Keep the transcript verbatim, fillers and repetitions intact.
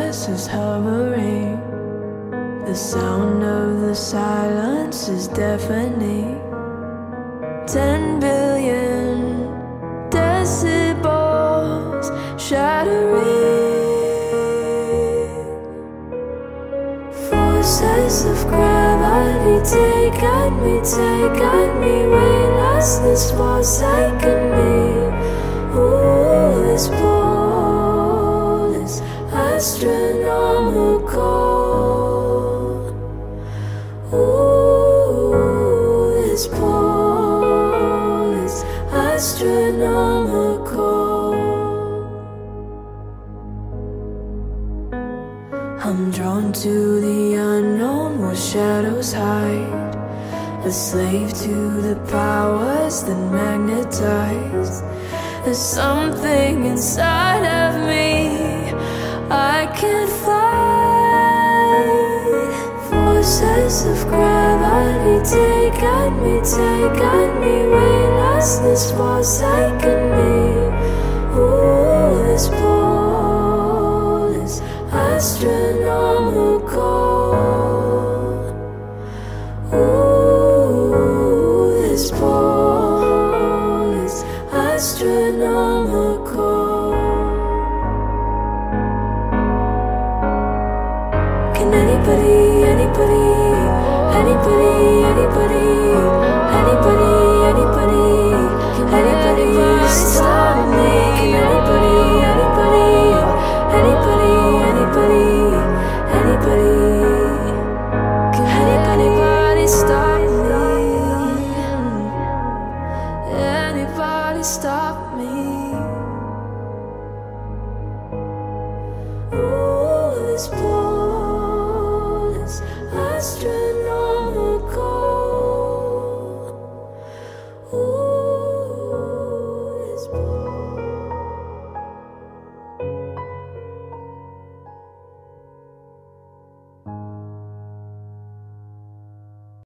consciousness is hovering. The sound of the silence is deafening. Ten billion decibels shattering. Forces of gravity take at me, take at me. Weightlessness forsaken me. Ooh, this pull is astronomical. Ooh, this pull is astronomical. I'm drawn to the unknown where shadows hide, a slave to the powers that magnetize. There's something inside of me I can't fight. Forces of gravity take at me, take at me. Weightlessness forsaken me. Ooh, this pull is astronomical. Ooh, this pull is astronomical. Can anybody, anybody, anybody, anybody, anybody, anybody, anybody stop me? Can anybody, anybody, anybody, anybody, anybody, can anybody stop me? Anybody stop me? Ooh, this boy.